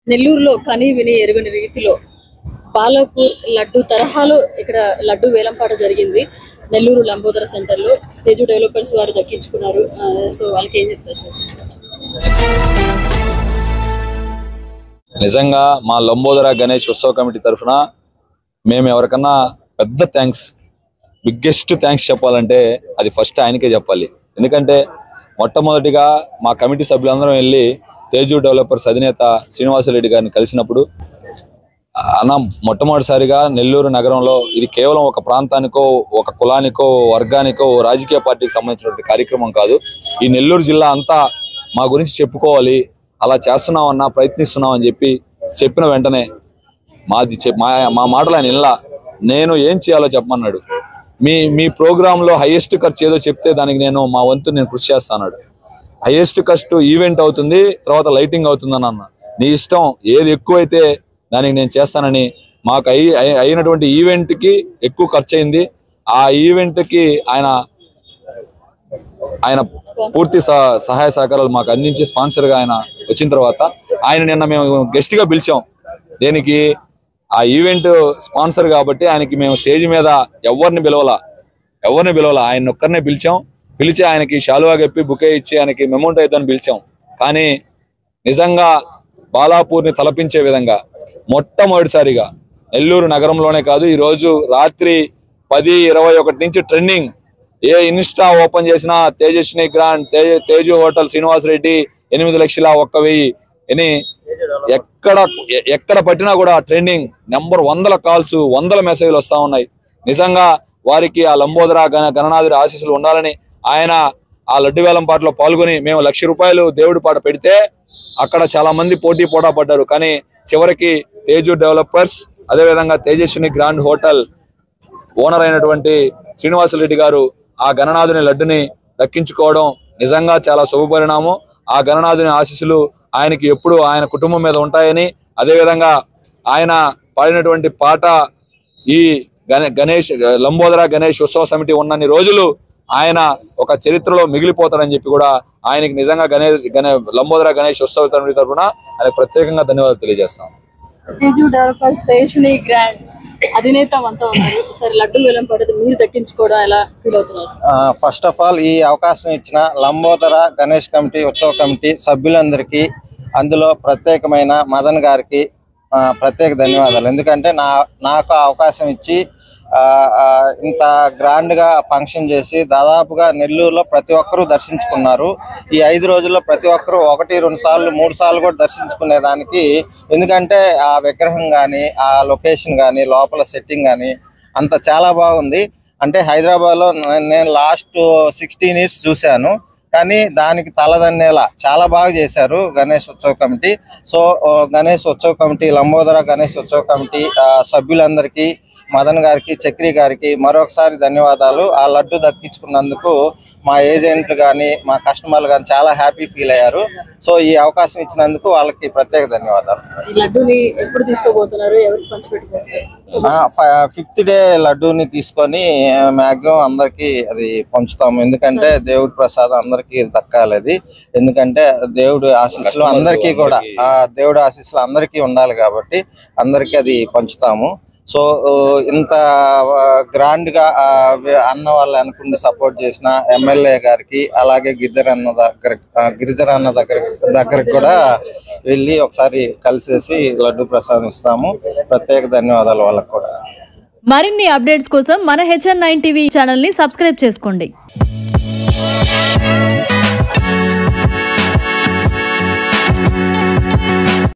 నెల్లూరులో కని విని ఎరుగని రీతిలో బాలాపూర్ లడ్డు తరహాలో ఇక్కడ లడ్డు వేలంపాట జరిగింది. నెల్లూరు లంబోదర సెంటర్లో తేజు డెవలపర్స్ వారు దక్కించుకున్నారు. సో వాళ్ళకి ఏం చెప్తారు సార్? నిజంగా మా లంబోదర గణేష్ ఉత్సవ కమిటీ తరఫున మేము ఎవరికన్నా పెద్ద థ్యాంక్స్, బిగ్గెస్ట్ థ్యాంక్స్ చెప్పాలంటే అది ఫస్ట్ ఆయనకే చెప్పాలి. ఎందుకంటే మొట్టమొదటిగా మా కమిటీ సభ్యులందరం వెళ్ళి తేజు డెవలపర్స్ అధినేత శ్రీనివాసరెడ్డి గారిని కలిసినప్పుడు అన్న మొట్టమొదటిసారిగా నెల్లూరు నగరంలో ఇది కేవలం ఒక ప్రాంతానికో ఒక కులానికో వర్గానికో రాజకీయ పార్టీకి సంబంధించినటువంటి కార్యక్రమం కాదు. ఈ నెల్లూరు జిల్లా అంతా మా గురించి చెప్పుకోవాలి, అలా చేస్తున్నామన్నా ప్రయత్నిస్తున్నామని చెప్పిన వెంటనే మా మాటలు ఆయన ఇలా నేను ఏం చేయాలో చెప్పమన్నాడు. మీ ప్రోగ్రాంలో హైయెస్ట్ ఖర్చు ఏదో చెప్తే దానికి మా వంతు నేను కృషి చేస్తాను. హైయెస్ట్ ఖర్చు ఈవెంట్ అవుతుంది, తర్వాత లైటింగ్ అవుతుందని అన్న. నీ ఇష్టం, ఏది ఎక్కువైతే దానికి నేను చేస్తానని. మాకు అయినటువంటి ఈవెంట్కి ఎక్కువ ఖర్చు అయింది. ఆ ఈవెంట్కి ఆయన పూర్తి సహాయ సహకారాలు మాకు అందించి స్పాన్సర్గా ఆయన వచ్చిన తర్వాత ఆయన నిన్న మేము గెస్ట్గా పిలిచాం. దేనికి? ఆ ఈవెంట్ స్పాన్సర్ కాబట్టి ఆయనకి మేము స్టేజ్ మీద ఎవరిని పిలవాలా ఆయన ఒక్కరినే పిలిచి ఆయనకి శాలువా కప్పి బుకే ఇచ్చి ఆయనకి మెమౌంట్ అయిద్దని పిలిచాం. కానీ నిజంగా బాలాపూర్ని తలపించే విధంగా మొట్టమొదటిసారిగా నెల్లూరు నగరంలోనే కాదు, ఈరోజు రాత్రి 10:21 నుంచి ట్రెండింగ్. ఏ ఇన్స్టా ఓపెన్ చేసినా తేజస్విని గ్రాండ్, తేజు హోటల్, శ్రీనివాసరెడ్డి 8,01,000 అని ఎక్కడ పట్టినా కూడా ట్రెండింగ్ నెంబర్. 100 కాల్స్, 100 మెసేజ్లు వస్తూ ఉన్నాయి. నిజంగా వారికి ఆ లంబోదర గణనాథుడి ఆశీస్సులు ఉండాలని ఆయన ఆ లడ్డు వేలం పాటలో పాల్గొని మేము ₹1,00,000 దేవుడి పాట పెడితే అక్కడ చాలా మంది పోటా పడ్డారు. కానీ చివరికి తేజు డెవలపర్స్, అదేవిధంగా తేజస్విని గ్రాండ్ హోటల్ ఓనర్ అయినటువంటి శ్రీనివాసరెడ్డి గారు ఆ గణనాథుని లడ్డుని దక్కించుకోవడం నిజంగా చాలా శుభపరిణామం. ఆ గణనాథుని ఆశీస్సులు ఆయనకి ఎప్పుడు ఆయన కుటుంబం మీద ఉంటాయని, అదేవిధంగా ఆయన పాడినటువంటి పాట ఈ లంబోదర గణేష్ ఉత్సవ సమితి ఉన్నన్ని రోజులు ఆయన ఒక చరిత్రలో మిగిలిపోతాడని చెప్పి కూడా ఆయనకి నిజంగా లంబోదర గణేష్ ఉత్సవ సమితి తరఫున ఆయన ప్రత్యేకంగా ధన్యవాదాలు తెలియజేస్తాం. తేజు డెవలపర్స్ తేజస్విని గ్రాండ్ అధినేత అంతా ఉన్నారు. సరే, లడ్డు వేలం పాట మీరు దక్కించుకోవడం ఎలా ఫీల్ అవుతున్నారు? ఫస్ట్ ఆఫ్ ఆల్ ఈ అవకాశం ఇచ్చిన లంబోదర గణేష్ కమిటీ ఉత్సవ కమిటీ సభ్యులందరికీ, అందులో ప్రత్యేకమైన మదన్ గారికి ప్రత్యేక ధన్యవాదాలు. ఎందుకంటే నాకు అవకాశం ఇచ్చి ఇంత గ్రాండ్గా ఫంక్షన్ చేసి దాదాపుగా నెల్లూరులో ప్రతి ఒక్కరూ దర్శించుకున్నారు. ఈ 5 రోజుల్లో ప్రతి ఒక్కరూ 1, 2 సార్లు 3 సార్లు కూడా దర్శించుకునేదానికి. ఎందుకంటే ఆ విగ్రహం కానీ, ఆ లొకేషన్ కానీ, లోపల సెట్టింగ్ కానీ అంత చాలా బాగుంది. అంటే హైదరాబాద్లో నేను లాస్ట్ 16 ఇయర్స్ చూశాను, కానీ దానికి తలదన్నేలా చాలా బాగా చేశారు గణేష్ ఉత్సవ కమిటీ. సో గణేష్ ఉత్సవ కమిటీ, లంబోదర గణేష్ ఉత్సవ కమిటీ సభ్యులందరికీ, మదన్ గారికి, చక్రి గారికి మరొకసారి ధన్యవాదాలు. ఆ లడ్డు దక్కించుకున్నందుకు మా ఏజెంట్లు కానీ, మా కస్టమర్లు కానీ చాలా హ్యాపీ ఫీల్ అయ్యారు. సో ఈ అవకాశం ఇచ్చినందుకు వాళ్ళకి ప్రత్యేక ధన్యవాదాలు. ఫిఫ్త్ డే లడ్డూని తీసుకొని మ్యాక్సిమం అందరికీ అది పంచుతాము. ఎందుకంటే దేవుడి ప్రసాదం అందరికీ దక్కాలి అది. ఎందుకంటే దేవుడి ఆశీస్సులు అందరికీ కూడా, దేవుడి ఆశీస్సులు అందరికీ ఉండాలి కాబట్టి అందరికీ అది పంచుతాము. సో ఇంత గ్రాండ్గా అన్న వాళ్ళు అనుకుంటే సపోర్ట్ చేసిన ఎమ్మెల్యే గారికి, అలాగే గిరిధర్ అన్న దగ్గరికి కూడా వెళ్ళి ఒకసారి కలిసేసి లడ్డు ప్రసాదం ఇస్తాము. ప్రత్యేక ధన్యవాదాలు వాళ్ళకు కూడా. మరిన్ని అప్డేట్స్ కోసం మన HN9 టీవీ ఛానల్ని సబ్స్క్రైబ్ చేసుకోండి.